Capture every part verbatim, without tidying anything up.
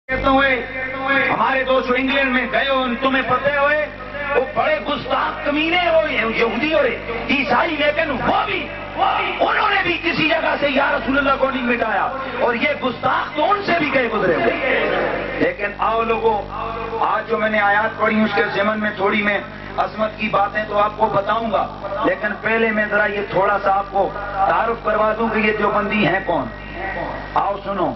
ہوئے ہمارے دوست انگلینڈ میں گئے ہو تمہیں پتہ ہوئے وہ بڑے گستاخ کمینے وہ یہودی اور عیسائی، لیکن وہ بھی انہوں نے بھی کسی جگہ سے یا رسول اللہ کو نہیں مٹایا، اور یہ گستاخ تو ان سے بھی گئے گزرے ہوئے۔ لیکن آؤ لوگوں، آج جو میں نے آیات پڑھی اس کے ضمن میں تھوڑی میں عظمت کی باتیں تو آپ کو بتاؤں گا، لیکن پہلے میں ذرا یہ تھوڑا سا آپ کو تعارف کروا دوں کہ یہ دیوبندی ہیں کون۔ آؤ سنو،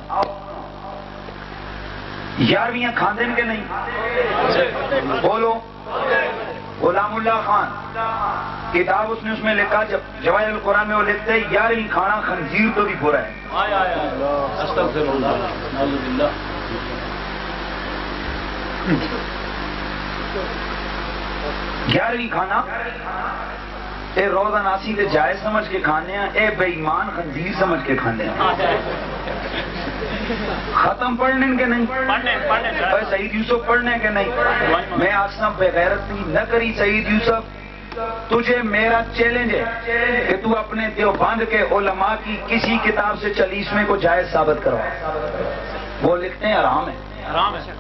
یارویاں کھاندے کے نہیں بولو۔ غلام اللہ خان کتاب اس نے اس میں لکھا، جب جواہر القرآن میں وہ لکھتے ہیں یارویں کھانا خنزیر تو بھی برا ہے۔ گیارہویں کھانا اے روزہ ناسی تے جائز سمجھ کے کھانے ہیں، اے بے ایمان خنزیر سمجھ کے کھانے ہیں۔ ختم پڑھنے کے نہیں، سعید یوسف پڑھنے کے نہیں۔ میں آسنا بغیرتی نہ کری سعید یوسف، تجھے میرا چیلنج ہے کہ تو اپنے دیوبند کے علماء کی کسی کتاب سے چالیسویں کو جائز ثابت کروا۔ وہ لکھتے ہیں حرام ہے، حرام ہے،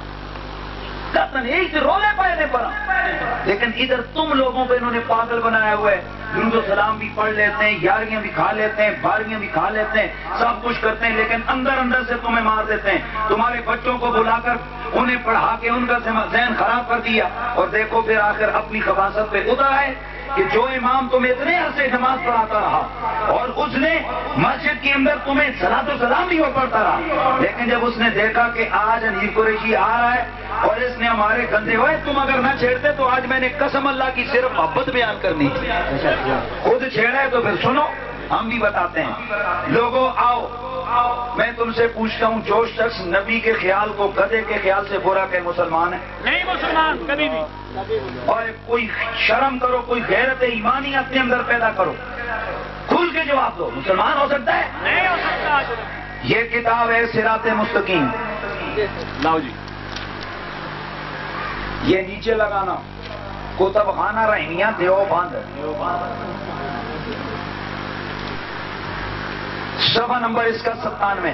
ایک رولے پڑھنے پر، لیکن ادھر تم لوگوں کو انہوں نے پاگل بنایا ہوا ہے۔ درود و سلام بھی پڑھ لیتے ہیں، یاریاں بھی کھا لیتے ہیں، باریاں بھی کھا لیتے ہیں، سب کچھ کرتے ہیں، لیکن اندر اندر سے تمہیں مار دیتے ہیں۔ تمہارے بچوں کو بلا کر انہیں پڑھا کے ان کا ذہن خراب کر دیا، اور دیکھو پھر آخر اپنی خباثت پہ اتر آئے کہ جو امام تمہیں اتنے عرصے نماز پڑھاتا رہا اور اس نے مسجد کے اندر تمہیں صلاۃ و سلام بھی وہ پڑھتا رہا، لیکن جب اس نے دیکھا کہ آج انیر قریشی آ رہا ہے اور اس نے ہمارے گندے ہوئے، تم اگر نہ چھیڑتے تو آج میں نے قسم اللہ کی صرف محبت بیان کرنی تھی، خود چھیڑا ہے تو پھر سنو، ہم بھی بتاتے ہیں۔ لوگوں آؤ، میں تم سے پوچھتا ہوں، جو شخص نبی کے خیال کو گدھے کے خیال سے برا کہ مسلمان ہے؟ نہیں مسلمان کبھی بھی۔ اور کوئی شرم کرو، کوئی غیرت ایمانی اپنے اندر پیدا کرو، کھل کے جواب دو، مسلمان ہو سکتا ہے؟ نہیں ہو سکتا۔ یہ کتاب ہے صراط مستقیم، لاؤ جی، یہ نیچے لگانا، کتب خانہ رحمیہ دیوبند، صفحہ نمبر اس کا ستانوے،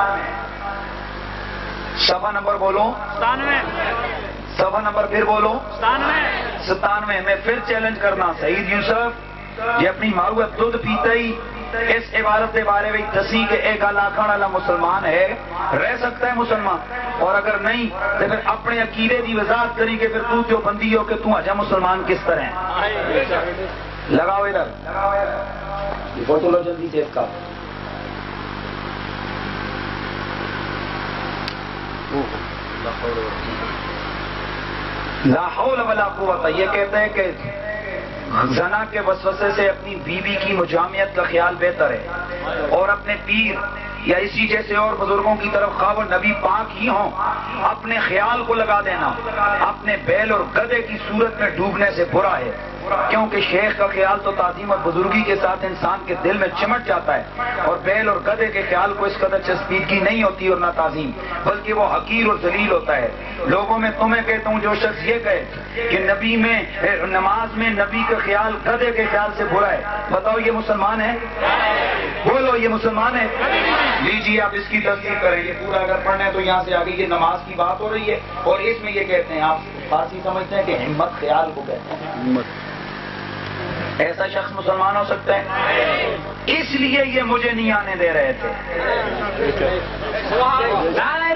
صفحہ نمبر بولو ستانوے، صفحہ نمبر پھر بولو ستانوے، ستانوے میں پھر چیلنج کرنا، سعید یوسف یہ اپنی معروف دودھ پیتا ہی اس عبارت کے بارے میں دسی کہ ایک علاقہ والا مسلمان ہے، رہ سکتا ہے مسلمان، اور اگر نہیں تو پھر اپنے عقیدے کی وضاحت کری کہ پھر تو جو بندی ہو کہ تو اجا مسلمان کس طرح ہے۔ لگاؤ ادھر یہ فوٹو لو جلدی سے اس کا۔ لا حول ولا قوت، یہ کہتے ہیں کہ زنا کے وسوسے سے اپنی بیوی کی مجامعت کا خیال بہتر ہے، اور اپنے پیر یا اسی جیسے اور بزرگوں کی طرف خواہ وہ نبی پاک ہی ہوں اپنے خیال کو لگا دینا اپنے بیل اور گدھے کی صورت میں ڈوبنے سے برا ہے، کیونکہ شیخ کا خیال تو تعظیم اور بزرگی کے ساتھ انسان کے دل میں چمٹ جاتا ہے، اور بیل اور گدھے کے خیال کو اس قدر چسپیدگی نہیں ہوتی اور نہ تعظیم، بلکہ وہ حقیر اور ذلیل ہوتا ہے۔ لوگوں میں تمہیں کہتا ہوں، جو شخص یہ کہے کہ نبی میں نماز میں نبی کا خیال گدھے کے خیال سے برا ہے، بتاؤ یہ مسلمان ہے؟ بولو یہ مسلمان ہے؟ لیجیے آپ اس کی تصدیق کریں، یہ پورا اگر پڑھنا ہے تو یہاں سے آگے یہ نماز کی بات ہو رہی ہے، اور اس میں یہ کہتے ہیں، آپ فارسی سمجھتے ہیں کہ ہمت خیال کو کہتے ہیں، ایسا شخص مسلمان ہو سکتا ہے؟ اس لیے یہ مجھے نہیں آنے دے رہے تھے۔